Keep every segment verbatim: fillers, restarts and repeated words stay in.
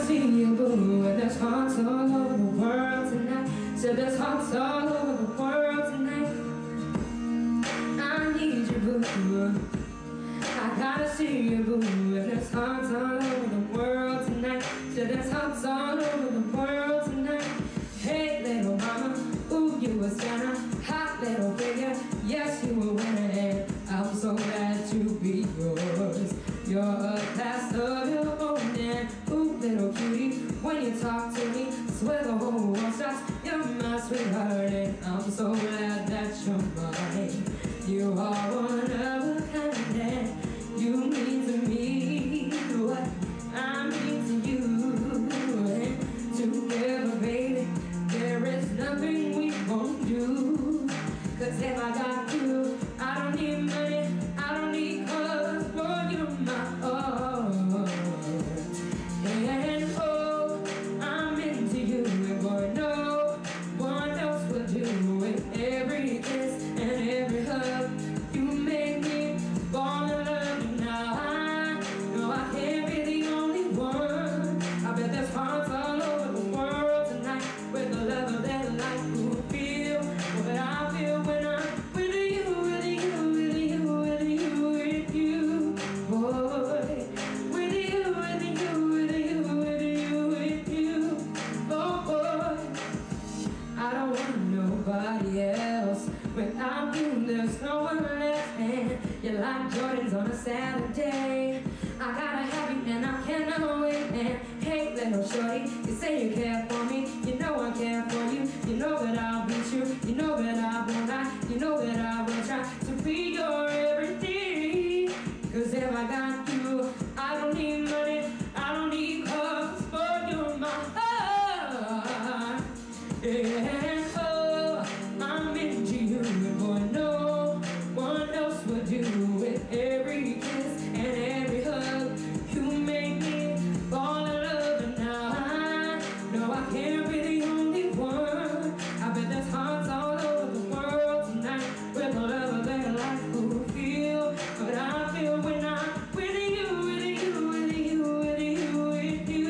see you, boo, and there's hearts all over the world tonight. Said there's hearts all over the world tonight. I need you, boo. I gotta see you, boo, and there's hearts all over the world tonight. Said there's hearts all over the world tonight. Hey, little mama, ooh, you a sinner. Hot little figure, yes, you a winner, and I'm so glad to be yours. You're a class of your own, and ooh, little cutie, when you talk to me, swear the whole world stops. You're my sweetheart, and I'm so glad that you're mine. You are one of a kind, and you mean to me what I mean to you. And together, baby, there is nothing we won't do. Cause if I got you, I don't need money, I don't need clothes, boy, you're my own. And oh, I'm into you, and boy, no one else will do it. Every kiss and every hug, you make me fall in love. Now I know I can't be the only one. I bet there's hearts all over the world tonight with the love of their life who feel what I feel when I'm with you, with you, with you, with you, with you, boy. With you, with you, with you, with you, with you, oh boy. I don't want nobody else. Without you, there's no one left. And you're like Jordans on a Saturday. I gotta have you and I cannot wait. And hey, little shorty, you say you care for me. You know I care for you. You know that I'll be true. You know that I won't lie. You know that I will try to be your everything. Cause if I got you, I don't need money, I don't need clothes, but you're my heart. And oh, I'm into you, and boy, no one else would do it. Every kiss and every hug, you make me fall in love. And now I know I can't be the only one. I bet there's hearts all over the world tonight with the love of their life who feel what I feel when I'm with you, with you, with you, with you, with you.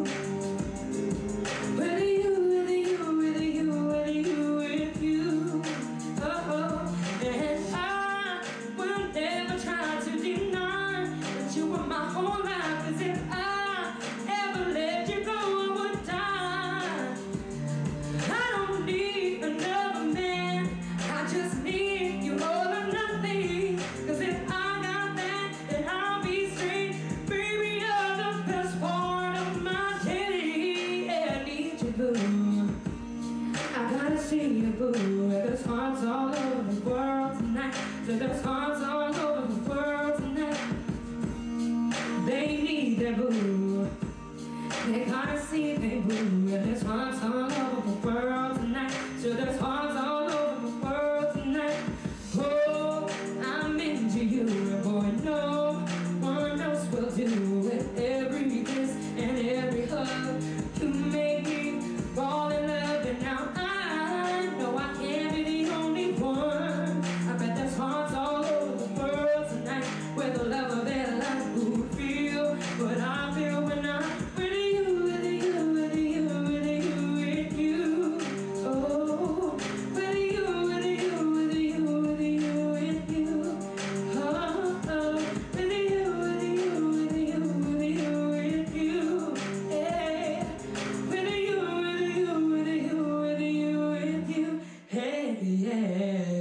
With you, with you, with you, with you, with you. Oh, and I will never try to deny that you were my whole life. Cause if I ever let you go, I would die. I don't need another man, I just need you all or nothing. Cause if I got that, then I'll be straight. Baby, you're the best part of my day. Yeah, I need you, boo. I gotta see you, boo. There's hearts all over the world tonight. So there's hearts all over the world tonight. They need their boo. They gotta see they boo. And there's hearts all over the world tonight. So there's hearts all over the world tonight. Oh, I'm into you, and boy, no one else will do it. Every kiss and every hug, you make me fall in love. And now I know I can't be the only one. I bet there's hearts all over the world tonight with the love of their life who feel what I feel when I'm with you, with you, with you, with you, with you. Oh, with you, with you, with you, with you, with you. Oh, oh, with you, with you, with you, with you, with you. Yeah, with you, with you, with you, with you, with you. Hey, yeah.